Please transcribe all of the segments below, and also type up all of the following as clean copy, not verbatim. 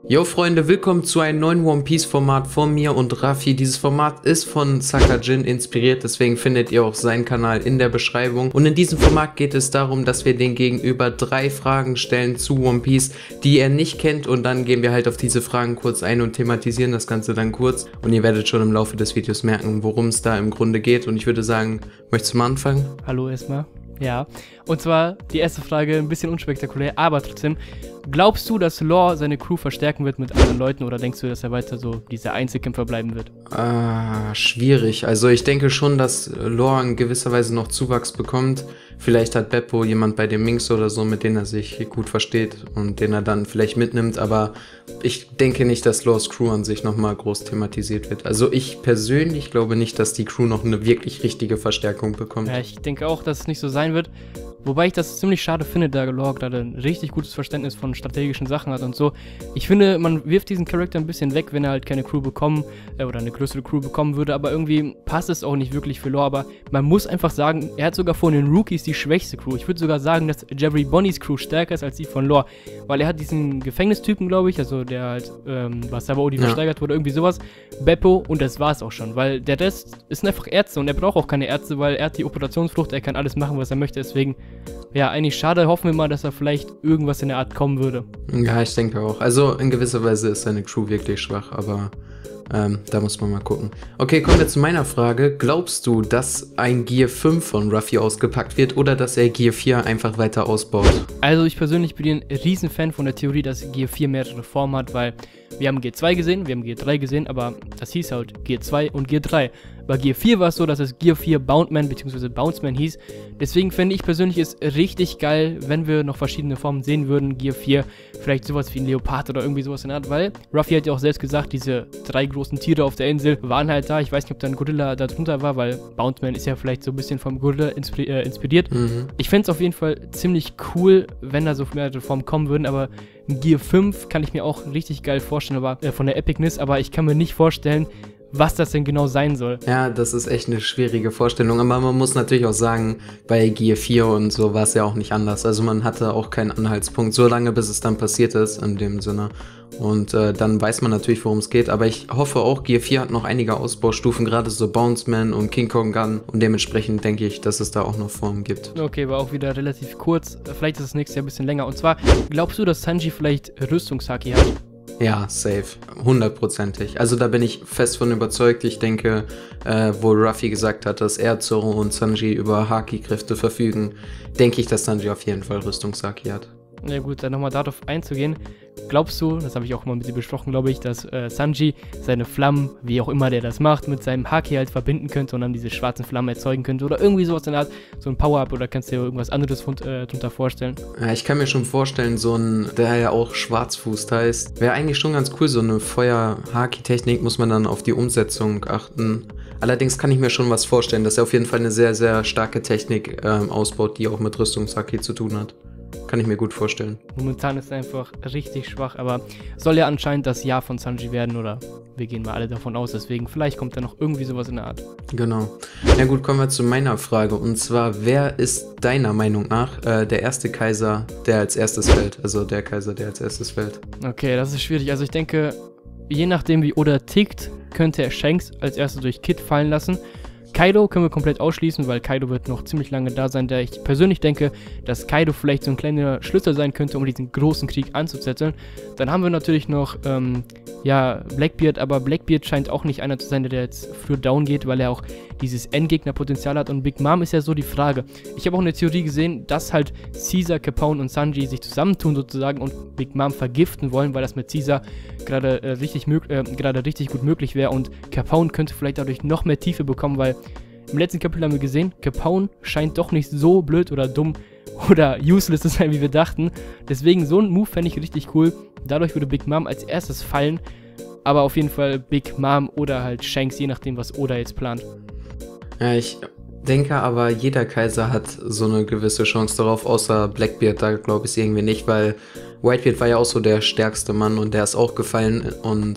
Yo Freunde, willkommen zu einem neuen One Piece Format von mir und Raffi. Dieses Format ist von Sakajin inspiriert, deswegen findet ihr auch seinen Kanal in der Beschreibung. Und in diesem Format geht es darum, dass wir den Gegenüber 3 Fragen stellen zu One Piece, die er nicht kennt, und dann gehen wir halt auf diese Fragen kurz ein und thematisieren das Ganze dann kurz. Und ihr werdet schon im Laufe des Videos merken, worum es da im Grunde geht. Und ich würde sagen, möchtest du mal anfangen? Hallo erstmal. Ja, und zwar die erste Frage, ein bisschen unspektakulär, aber trotzdem. Glaubst du, dass Law seine Crew verstärken wird mit anderen Leuten, oder denkst du, dass er weiter so dieser Einzelkämpfer bleiben wird? Schwierig. Also ich denke schon, dass Law in gewisser Weise noch Zuwachs bekommt. Vielleicht hat Beppo jemand bei den Minks oder so, mit denen er sich gut versteht und den er dann vielleicht mitnimmt, aber ich denke nicht, dass Laws Crew an sich nochmal groß thematisiert wird. Also ich persönlich glaube nicht, dass die Crew noch eine wirklich richtige Verstärkung bekommt. Ja, ich denke auch, dass es nicht so sein wird. Wobei ich das ziemlich schade finde, da Law gerade ein richtig gutes Verständnis von strategischen Sachen hat und so. Ich finde, man wirft diesen Charakter ein bisschen weg, wenn er halt keine Crew bekommen oder eine größere Crew bekommen würde, aber irgendwie passt es auch nicht wirklich für Law. Aber man muss einfach sagen, er hat sogar von den Rookies die schwächste Crew. Ich würde sogar sagen, dass Jeffrey Bonnies Crew stärker ist als die von Law, weil er hat diesen Gefängnistypen, glaube ich, also der halt, was Sabaody versteigert wurde, irgendwie sowas, Beppo, und das war's auch schon, weil der Rest ist einfach Ärzte und er braucht auch keine Ärzte, weil er hat die Operationsflucht, er kann alles machen, was er möchte, deswegen, ja, eigentlich schade, hoffen wir mal, dass er vielleicht irgendwas in der Art kommen würde. Ja, ich denke auch. Also in gewisser Weise ist seine Crew wirklich schwach, aber da muss man mal gucken. Okay, kommen wir zu meiner Frage. Glaubst du, dass ein Gear 5 von Ruffy ausgepackt wird oder dass er Gear 4 einfach weiter ausbaut? Also ich persönlich bin ein Riesenfan von der Theorie, dass Gear 4 mehrere Formen hat, weil wir haben Gear 2 gesehen, wir haben Gear 3 gesehen, aber das hieß halt Gear 2 und Gear 3. Bei Gear 4 war es so, dass es Gear 4 Boundman bzw. Bounceman hieß. Deswegen fände ich persönlich es richtig geil, wenn wir noch verschiedene Formen sehen würden. Gear 4, vielleicht sowas wie ein Leopard oder irgendwie sowas in der Art, weil Ruffy hat ja auch selbst gesagt, diese 3 großen Tiere auf der Insel waren halt da. Ich weiß nicht, ob da ein Gorilla da drunter war, weil Bounceman ist ja vielleicht so ein bisschen vom Gorilla inspiriert. Ich fände es auf jeden Fall ziemlich cool, wenn da so mehrere Formen kommen würden, aber Gear 5 kann ich mir auch richtig geil vorstellen, aber von der Epicness, aber ich kann mir nicht vorstellen, was das denn genau sein soll. Ja, das ist echt eine schwierige Vorstellung, aber man muss natürlich auch sagen, bei Gear 4 und so war es ja auch nicht anders. Also man hatte auch keinen Anhaltspunkt, so lange bis es dann passiert ist, in dem Sinne. Und dann weiß man natürlich, worum es geht, aber ich hoffe auch, Gear 4 hat noch einige Ausbaustufen, gerade so Bounceman und King Kong Gun, und dementsprechend denke ich, dass es da auch noch Formen gibt. Okay, war auch wieder relativ kurz, vielleicht ist das nächste Jahr ein bisschen länger. Und zwar, glaubst du, dass Sanji vielleicht Rüstungshaki hat? Ja, safe. 100%. Also da bin ich fest von überzeugt. Ich denke, wo Ruffy gesagt hat, dass er, Zoro und Sanji über Haki-Kräfte verfügen, denke ich, dass Sanji auf jeden Fall Rüstungshaki hat. Ja gut, dann nochmal darauf einzugehen. Glaubst du, das habe ich auch mal mit dir besprochen, glaube ich, dass Sanji seine Flammen, wie auch immer der das macht, mit seinem Haki halt verbinden könnte und dann diese schwarzen Flammen erzeugen könnte oder irgendwie sowas in der Art, so ein Power-Up, oder kannst du dir irgendwas anderes drunter vorstellen? Ja, ich kann mir schon vorstellen, so ein, der ja auch Schwarzfuß heißt, wäre eigentlich schon ganz cool, so eine Feuer-Haki-Technik, muss man dann auf die Umsetzung achten. Allerdings kann ich mir schon was vorstellen, dass er auf jeden Fall eine sehr, sehr starke Technik ausbaut, die auch mit Rüstungshaki zu tun hat. Kann ich mir gut vorstellen. Momentan ist er einfach richtig schwach, aber soll ja anscheinend das Jahr von Sanji werden, oder wir gehen mal alle davon aus, deswegen vielleicht kommt da noch irgendwie sowas in der Art. Genau. Na gut, kommen wir zu meiner Frage, und zwar, wer ist deiner Meinung nach der erste Kaiser, der als erstes fällt? Also der Kaiser, der als erstes fällt. Okay, das ist schwierig. Also ich denke, je nachdem wie Oda tickt, könnte er Shanks als erstes durch Kid fallen lassen. Kaido können wir komplett ausschließen, weil Kaido wird noch ziemlich lange da sein, da ich persönlich denke, dass Kaido vielleicht so ein kleiner Schlüssel sein könnte, um diesen großen Krieg anzuzetteln. Dann haben wir natürlich noch, ja, Blackbeard, aber Blackbeard scheint auch nicht einer zu sein, der jetzt früher down geht, weil er auch dieses Endgegnerpotenzial hat, und Big Mom ist ja so die Frage. Ich habe auch eine Theorie gesehen, dass halt Caesar, Capone und Sanji sich zusammentun sozusagen und Big Mom vergiften wollen, weil das mit Caesar gerade richtig gut möglich wäre, und Capone könnte vielleicht dadurch noch mehr Tiefe bekommen, weil im letzten Kapitel haben wir gesehen, Capone scheint doch nicht so blöd oder dumm oder useless zu sein, wie wir dachten. Deswegen, so ein Move fände ich richtig cool. Dadurch würde Big Mom als erstes fallen, aber auf jeden Fall Big Mom oder halt Shanks, je nachdem, was Oda jetzt plant. Ja, ich denke aber, jeder Kaiser hat so eine gewisse Chance darauf, außer Blackbeard, da glaube ich es irgendwie nicht, weil Whitebeard war ja auch so der stärkste Mann und der ist auch gefallen, und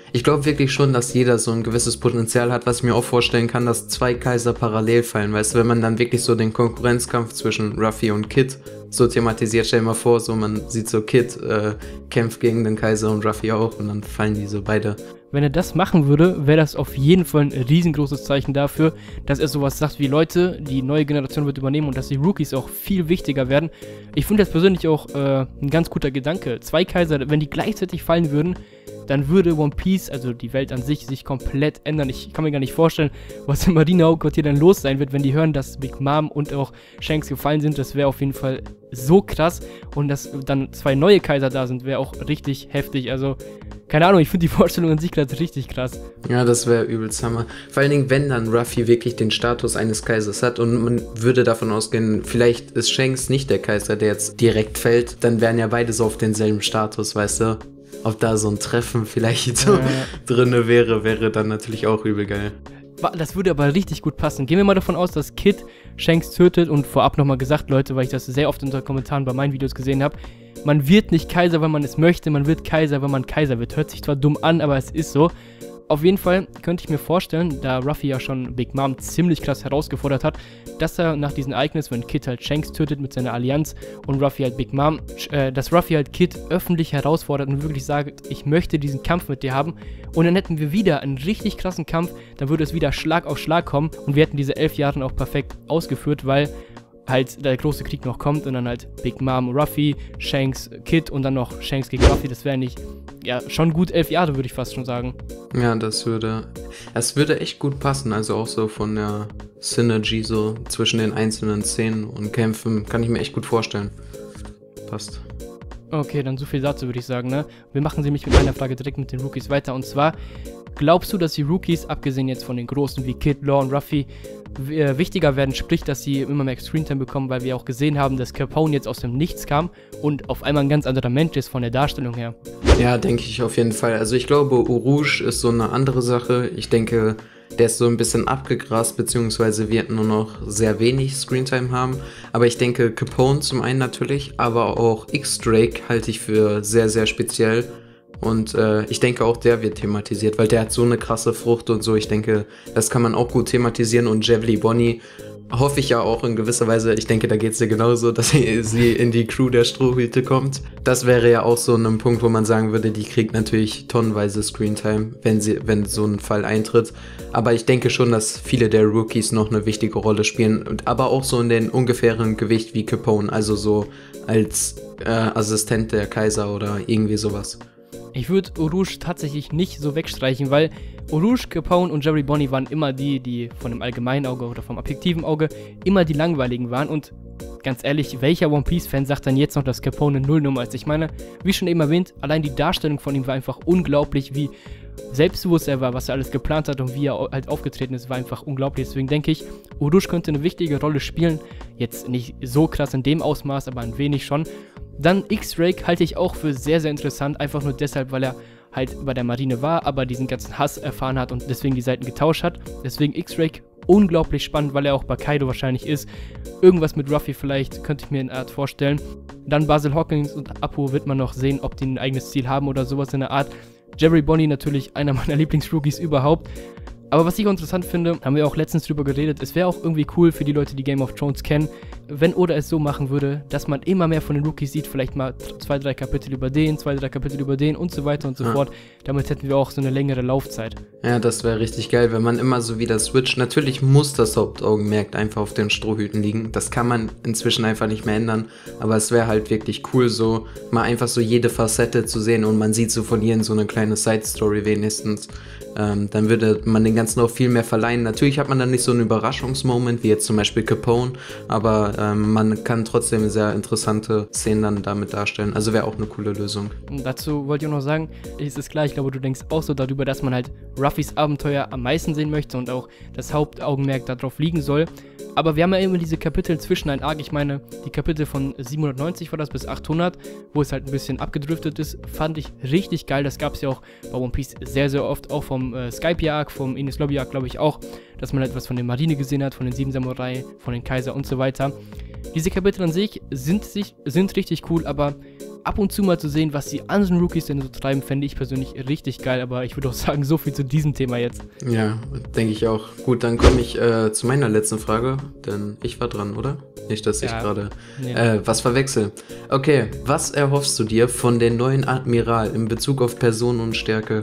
Ich glaube wirklich schon, dass jeder so ein gewisses Potenzial hat, was ich mir auch vorstellen kann, dass 2 Kaiser parallel fallen, weißt du, wenn man dann wirklich so den Konkurrenzkampf zwischen Ruffy und Kid so thematisiert, stell dir mal vor, so man sieht so Kid kämpft gegen den Kaiser und Ruffy auch und dann fallen die so beide. Wenn er das machen würde, wäre das auf jeden Fall ein riesengroßes Zeichen dafür, dass er sowas sagt wie Leute, die neue Generation wird übernehmen und dass die Rookies auch viel wichtiger werden. Ich finde das persönlich auch ein ganz guter Gedanke. 2 Kaiser, wenn die gleichzeitig fallen würden, dann würde One Piece, also die Welt an sich komplett ändern. Ich kann mir gar nicht vorstellen, was im Marine-Hauptquartier dann los sein wird, wenn die hören, dass Big Mom und auch Shanks gefallen sind. Das wäre auf jeden Fall so krass. Und dass dann 2 neue Kaiser da sind, wäre auch richtig heftig. Also, keine Ahnung, ich finde die Vorstellung an sich gerade richtig krass. Ja, das wäre übelst Hammer. Vor allen Dingen, wenn dann Ruffy wirklich den Status eines Kaisers hat und man würde davon ausgehen, vielleicht ist Shanks nicht der Kaiser, der jetzt direkt fällt, dann wären ja beide so auf denselben Status, weißt du? Ob da so ein Treffen vielleicht so drinne wäre dann natürlich auch übel geil. Das würde aber richtig gut passen. Gehen wir mal davon aus, dass Kid Shanks tötet und vorab nochmal gesagt, Leute, weil ich das sehr oft unter Kommentaren bei meinen Videos gesehen habe, man wird nicht Kaiser, weil man es möchte, man wird Kaiser, weil man Kaiser wird. Hört sich zwar dumm an, aber es ist so. Auf jeden Fall könnte ich mir vorstellen, da Ruffy ja schon Big Mom ziemlich krass herausgefordert hat, dass er nach diesem Ereignis, wenn Kid halt Shanks tötet mit seiner Allianz und Ruffy halt Big Mom, dass Ruffy halt Kid öffentlich herausfordert und wirklich sagt, ich möchte diesen Kampf mit dir haben. Und dann hätten wir wieder einen richtig krassen Kampf, dann würde es wieder Schlag auf Schlag kommen und wir hätten diese 11 Jahre auch perfekt ausgeführt, weil halt der große Krieg noch kommt und dann halt Big Mom, Ruffy, Shanks, Kid und dann noch Shanks gegen Ruffy, das wäre nicht, ja, schon gut 11 Jahre, würde ich fast schon sagen. Ja, das würde echt gut passen, also auch so von der Synergy so zwischen den einzelnen Szenen und Kämpfen, kann ich mir echt gut vorstellen. Passt. Okay, dann so viel dazu, würde ich sagen, ne? Wir machen nämlich mit einer Frage direkt mit den Rookies weiter und zwar, glaubst du, dass die Rookies, abgesehen jetzt von den Großen wie Kid, Law und Ruffy, wichtiger werden, sprich, dass sie immer mehr Screentime bekommen, weil wir auch gesehen haben, dass Capone jetzt aus dem Nichts kam und auf einmal ein ganz anderer Mensch ist von der Darstellung her? Ja, denke ich auf jeden Fall. Also ich glaube, Urouge ist so eine andere Sache. Ich denke, der ist so ein bisschen abgegrast, beziehungsweise wird nur noch sehr wenig Screentime haben. Aber ich denke, Capone zum einen natürlich, aber auch X-Drake halte ich für sehr, sehr speziell. Und ich denke auch, der wird thematisiert, weil der hat so eine krasse Frucht und so. Ich denke, das kann man auch gut thematisieren. Und Jevely Bonnie hoffe ich ja auch in gewisser Weise, ich denke, da geht es ja genauso, dass sie in die Crew der Strohhüte kommt. Das wäre ja auch so ein Punkt, wo man sagen würde, die kriegt natürlich tonnenweise Screentime, wenn so ein Fall eintritt. Aber ich denke schon, dass viele der Rookies noch eine wichtige Rolle spielen. Aber auch so in den ungefähren Gewicht wie Capone, also so als Assistent der Kaiser oder irgendwie sowas. Ich würde Urouge tatsächlich nicht so wegstreichen, weil Urouge, Capone und Jevely Bonnie waren immer die von dem allgemeinen Auge oder vom objektiven Auge immer die langweiligen waren und ganz ehrlich, welcher One Piece Fan sagt dann jetzt noch, dass Capone eine Nullnummer ist? Ich meine, wie schon eben erwähnt, allein die Darstellung von ihm war einfach unglaublich, wie selbstbewusst er war, was er alles geplant hat und wie er halt aufgetreten ist, war einfach unglaublich. Deswegen denke ich, Urouge könnte eine wichtige Rolle spielen, jetzt nicht so krass in dem Ausmaß, aber ein wenig schon. Dann X-Drake halte ich auch für sehr, sehr interessant, einfach nur deshalb, weil er halt bei der Marine war, aber diesen ganzen Hass erfahren hat und deswegen die Seiten getauscht hat. Deswegen X-Drake unglaublich spannend, weil er auch bei Kaido wahrscheinlich ist. Irgendwas mit Ruffy vielleicht, könnte ich mir in der Art vorstellen. Dann Basil Hawkins und Apu wird man noch sehen, ob die ein eigenes Ziel haben oder sowas in der Art. Jevely Bonnie natürlich einer meiner Lieblingsrookies überhaupt. Aber was ich auch interessant finde, haben wir auch letztens drüber geredet, es wäre auch irgendwie cool für die Leute, die Game of Thrones kennen, wenn Oda es so machen würde, dass man immer mehr von den Rookies sieht, vielleicht mal 2-3 Kapitel über den, 2-3 Kapitel über den und so weiter und so fort. Damit hätten wir auch so eine längere Laufzeit. Ja, das wäre richtig geil, wenn man immer so wieder switcht. Natürlich muss das Hauptaugenmerk einfach auf den Strohhüten liegen. Das kann man inzwischen einfach nicht mehr ändern, aber es wäre halt wirklich cool, so mal einfach so jede Facette zu sehen und man sieht so von ihr in so eine kleine Side-Story wenigstens. Dann würde man den Ganzen auch viel mehr verleihen. Natürlich hat man dann nicht so einen Überraschungsmoment wie jetzt zum Beispiel Capone, aber man kann trotzdem sehr interessante Szenen dann damit darstellen. Also wäre auch eine coole Lösung. Und dazu wollte ich auch noch sagen, es ist klar, ich glaube, du denkst auch so darüber, dass man halt Ruffys Abenteuer am meisten sehen möchte und auch das Hauptaugenmerk darauf liegen soll. Aber wir haben ja immer diese Kapitel zwischen ein Arc, ich meine, die Kapitel von 790 war das bis 800, wo es halt ein bisschen abgedriftet ist, fand ich richtig geil. Das gab es ja auch bei One Piece sehr, sehr oft, auch vom Skypiea-Arc, vom Enies Lobby-Arc, glaube ich auch, dass man halt was von der Marine gesehen hat, von den 7 Samurai, von den Kaiser und so weiter. Diese Kapitel an sich sind richtig cool, aber ab und zu mal zu sehen, was die anderen Rookies denn so treiben, fände ich persönlich richtig geil, aber ich würde auch sagen, so viel zu diesem Thema jetzt. Ja, denke ich auch. Gut, dann komme ich zu meiner letzten Frage, denn ich war dran, oder? Nicht, dass ich gerade was verwechsel. Okay, was erhoffst du dir von der neuen Admiral in Bezug auf Person und Stärke?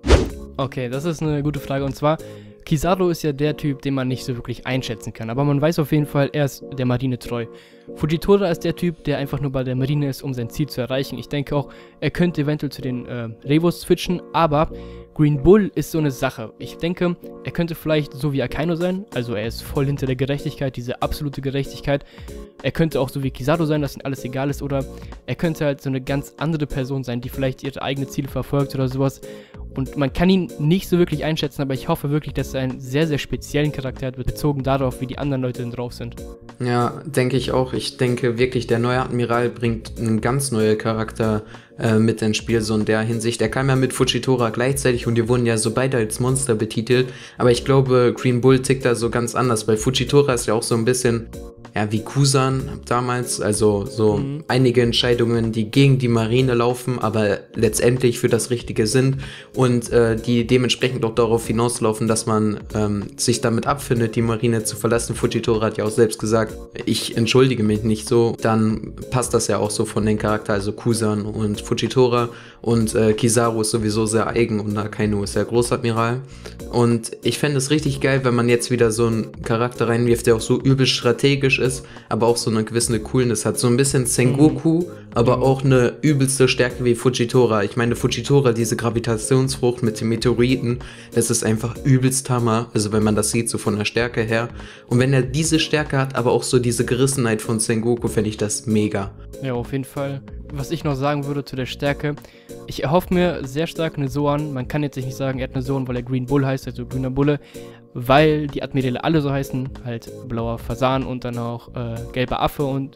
Okay, das ist eine gute Frage und zwar, Kizaru ist ja der Typ, den man nicht so wirklich einschätzen kann, aber man weiß auf jeden Fall, er ist der Marine treu. Fujitora ist der Typ, der einfach nur bei der Marine ist, um sein Ziel zu erreichen. Ich denke auch, er könnte eventuell zu den Revos switchen, aber Green Bull ist so eine Sache. Ich denke, er könnte vielleicht so wie Akainu sein, also er ist voll hinter der Gerechtigkeit, diese absolute Gerechtigkeit. Er könnte auch so wie Kizaru sein, dass ihm alles egal ist, oder er könnte halt so eine ganz andere Person sein, die vielleicht ihre eigenen Ziele verfolgt oder sowas. Und man kann ihn nicht so wirklich einschätzen, aber ich hoffe wirklich, dass er einen sehr, sehr speziellen Charakter hat, bezogen darauf, wie die anderen Leute denn drauf sind. Ja, denke ich auch. Ich denke wirklich, der neue Admiral bringt einen ganz neuen Charakter mit ins Spiel, so in der Hinsicht. Er kam ja mit Fujitora gleichzeitig und die wurden ja so beide als Monster betitelt. Aber ich glaube, Green Bull tickt da so ganz anders, weil Fujitora ist ja auch so ein bisschen, ja, wie Kusan damals, also so einige Entscheidungen, die gegen die Marine laufen, aber letztendlich für das Richtige sind und die dementsprechend auch darauf hinauslaufen, dass man sich damit abfindet, die Marine zu verlassen. Fujitora hat ja auch selbst gesagt, ich entschuldige mich nicht so, dann passt das ja auch so von den Charakter, also Kusan und Fujitora und Kizaru ist sowieso sehr eigen und Akainu ist der Großadmiral und ich fände es richtig geil, wenn man jetzt wieder so einen Charakter reinwirft, der auch so übel strategisch ist, aber auch so eine gewisse Coolness hat. So ein bisschen Sengoku, aber auch eine übelste Stärke wie Fujitora. Ich meine, Fujitora, diese Gravitationsfrucht mit den Meteoriten, das ist einfach übelst Hammer. Also wenn man das sieht, so von der Stärke her. Und wenn er diese Stärke hat, aber auch so diese Gerissenheit von Sengoku, fände ich das mega. Ja, auf jeden Fall. Was ich noch sagen würde zu der Stärke, ich erhoffe mir sehr stark eine Zoan. Man kann jetzt nicht sagen, er hat eine Zoan, weil er Green Bull heißt, also grüner Bulle, weil die Admiräle alle so heißen, halt blauer Fasan und dann auch gelber Affe und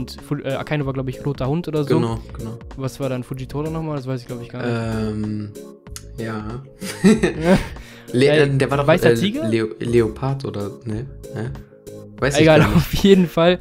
Akainu war, glaube ich, roter Hund oder so. Genau. Was war dann Fujitora nochmal? Das weiß ich, glaube ich, gar nicht. Ja. Der war doch weißer Tiger? Leopard oder, ne? Weiß Egal, ich gar nicht. auf jeden Fall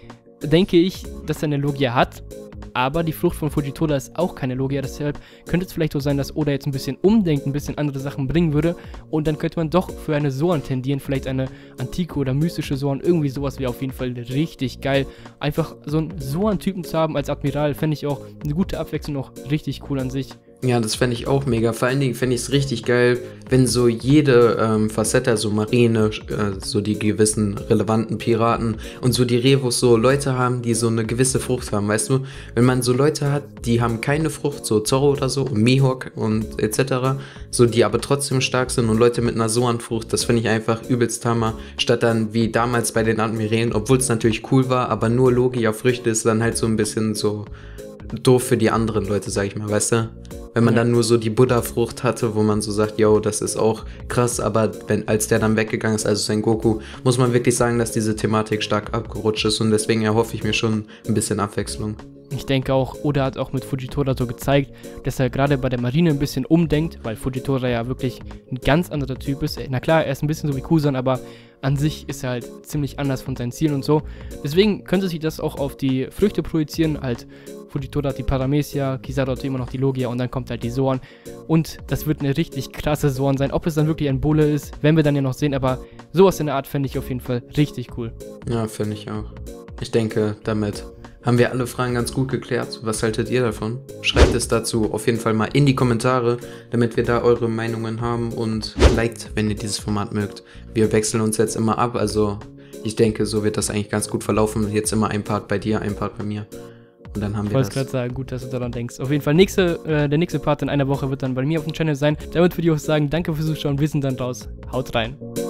denke ich, dass er eine Logia hat. Aber die Flucht von Fujitora ist auch keine Logia, deshalb könnte es vielleicht so sein, dass Oda jetzt ein bisschen umdenkt, ein bisschen andere Sachen bringen würde und dann könnte man doch für eine Zoan tendieren, vielleicht eine antike oder mystische Zoan, irgendwie sowas wäre auf jeden Fall richtig geil. Einfach so einen Zoan-Typen zu haben als Admiral, fände ich auch eine gute Abwechslung, auch richtig cool an sich. Ja, das fände ich auch mega. Vor allen Dingen fände ich es richtig geil, wenn so jede Facette, also Marine, so die gewissen relevanten Piraten und so die Revos so Leute haben, die so eine gewisse Frucht haben, weißt du? Wenn man so Leute hat, die haben keine Frucht, so Zorro oder so, und Mihawk und etc., so die aber trotzdem stark sind und Leute mit einer Zoan-Frucht, das finde ich einfach übelst Hammer, statt dann wie damals bei den Admirälen, obwohl es natürlich cool war, aber nur Logia-Früchte ist dann halt so ein bisschen so doof für die anderen Leute, sag ich mal, weißt du? Wenn man dann nur so die Buddha-Frucht hatte, wo man so sagt, yo, das ist auch krass, aber als der dann weggegangen ist, also Sengoku, muss man wirklich sagen, dass diese Thematik stark abgerutscht ist und deswegen erhoffe ich mir schon ein bisschen Abwechslung. Ich denke auch, Oda hat auch mit Fujitora so gezeigt, dass er gerade bei der Marine ein bisschen umdenkt, weil Fujitora ja wirklich ein ganz anderer Typ ist. Na klar, er ist ein bisschen so wie Kusan, aber an sich ist er halt ziemlich anders von seinen Zielen und so. Deswegen könnte sich das auch auf die Früchte projizieren, halt Fujitora hat die Paramecia, Kizaru hat immer noch die Logia und dann kommt halt die Zoan. Und das wird eine richtig krasse Zoan sein. Ob es dann wirklich ein Bulle ist, werden wir dann ja noch sehen, aber sowas in der Art fände ich auf jeden Fall richtig cool. Ja, finde ich auch. Ich denke, damit haben wir alle Fragen ganz gut geklärt. Was haltet ihr davon? Schreibt es dazu auf jeden Fall mal in die Kommentare, damit wir da eure Meinungen haben und liked, wenn ihr dieses Format mögt. Wir wechseln uns jetzt immer ab, also ich denke, so wird das eigentlich ganz gut verlaufen. Jetzt immer ein Part bei dir, ein Part bei mir. Und dann haben wir das. Ich wollte gerade sagen, gut, dass du daran denkst. Auf jeden Fall, der nächste Part in einer Woche wird dann bei mir auf dem Channel sein. Damit würde ich auch sagen, danke fürs Zuschauen, wir sind dann raus. Haut rein.